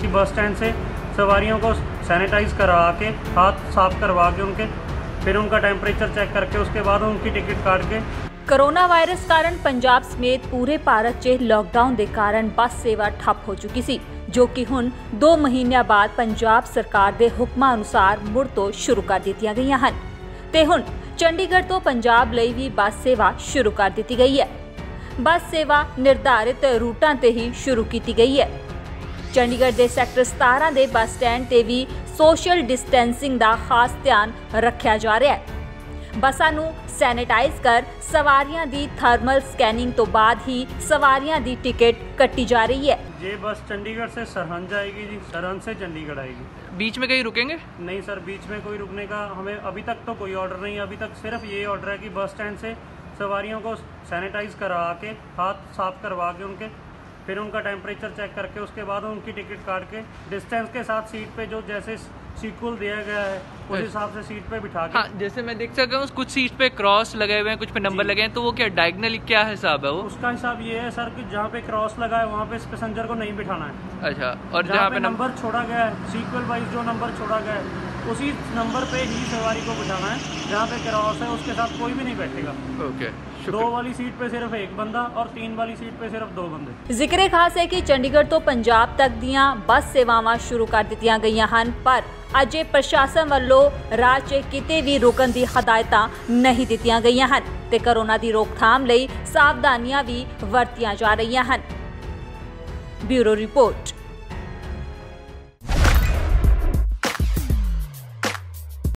Bus stand से सवारियों को सैनिटाइज करवा के, हाथ साफ करवा के उनके, फिर उनका टेम्परेचर चेक करके उसके बाद उनकी टिकट काट के। कोरोना वायरस ਕਾਰਨ ਪੰਜਾਬ ਸਮੇਤ ਪੂਰੇ ਭਾਰਤ 'ਚ ਲਾਕਡਾਊਨ ਦੇ ਕਾਰਨ ਬੱਸ ਸੇਵਾ ਠੱਪ ਹੋ ਚੁੱਕੀ ਸੀ, ਜੋ ਕਿ ਹੁਣ 2 ਮਹੀਨਿਆਂ ਬਾਅਦ ਪੰਜਾਬ ਸਰਕਾਰ ਦੇ ਹੁਕਮਾਂ ਅਨੁਸਾਰ ਮੁੜ ਤੋਂ ਸ਼ੁਰੂ ਕਰ ਦਿੱਤੀਆਂ ਗਈਆਂ ਹਨ ਤੇ ਹੁਣ ਚੰਡੀਗੜ੍ਹ ਤੋਂ ਪੰਜਾਬ ਲਈ ਵੀ ਬੱਸ ਸੇਵਾ ਸ਼ੁਰੂ ਕਰ ਦਿੱਤੀ ਗਈ ਹੈ। ਬੱਸ ਸੇਵਾ ਨਿਰਧਾਰਿਤ ਰੂਟਾਂ ਤੇ ਹੀ ਸ਼ੁਰੂ ਕੀਤੀ ਗਈ ਹੈ। ਚੰਡੀਗੜ੍ਹ ਦੇ ਸੈਕਟਰ 17 ਦੇ ਬੱਸ ਸਟੈਂਡ ਤੇ ਵੀ ਸੋਸ਼ਲ ਡਿਸਟੈਂਸਿੰਗ ਦਾ ਖਾਸ ਧਿਆਨ ਰੱਖਿਆ ਜਾ ਰਿਹਾ ਹੈ। ਬੱਸਾਂ ਨੂੰ सैनिटाइज कर सवारियां दी थर्मल स्कैनिंग तो बाद ही सवारियां दी टिकट कटी जा रही है। ये बस चंडीगढ़ से सरहंद जाएगी जी, सरहंद से चंडीगढ़ आएगी। बीच में कहीं रुकेंगे? नहीं सर, बीच में कोई रुकने का हमें अभी तक तो कोई ऑर्डर नहीं है। अभी तक सिर्फ ये ऑर्डर है कि बस स्टैंड से सवारियों को सैनिटाइज करवा के, हाथ साफ करवा के उनके, फिर उनका टेम्परेचर चेक करके उसके बाद उनकी टिकट काट के डिस्टेंस के साथ सीट पे जो जैसे सीक्वल दिया गया है उस हिसाब से सीट पे बिठा के। हाँ, जैसे मैं देख सकता हूँ कुछ सीट पे क्रॉस लगे हुए हैं, कुछ पे नंबर लगे हैं, तो वो क्या डायगनल क्या हिसाब है वो? उसका हिसाब ये है सर कि जहाँ पे क्रॉस लगा है वहाँ पे पैसेंजर को नहीं बिठाना है। अच्छा, और जहाँ पे नंबर छोड़ा गया है, सीक्वल वाइज जो नंबर छोड़ा गया है उसी नंबर पे ही सवारी को बिठाना है। जहाँ पे क्रॉस है उसके साथ कोई भी नहीं बैठेगा। ओके। 2 वाली सीट पे सिर्फ 1 बंदा और 3 वाली सीट पे सिर्फ 2 बंदे। ਜ਼ਿਕਰੇ ਖਾਸ ਹੈ ਕਿ ਚੰਡੀਗੜ੍ਹ ਤੋਂ ਪੰਜਾਬ ਤੱਕ ਦੀਆਂ ਬੱਸ ਸੇਵਾਵਾਂ ਸ਼ੁਰੂ ਕਰ ਦਿੱਤੀਆਂ ਗਈਆਂ ਹਨ, ਪਰ ਅਜੇ ਪ੍ਰਸ਼ਾਸਨ ਵੱਲੋਂ ਰਾਹ 'ਚ ਕਿਤੇ ਵੀ ਰੁਕਣ ਦੀ ਹਦਾਇਤਾਂ ਨਹੀਂ ਦਿੱਤੀਆਂ ਗਈਆਂ ਹਨ ਤੇ ਕੋਰੋਨਾ ਦੀ ਰੋਕਥਾਮ ਲਈ ਸਾਵਧਾਨੀਆਂ ਵੀ ਵਰਤੀਆਂ ਜਾ ਰਹੀਆਂ ਹਨ। Bureau report.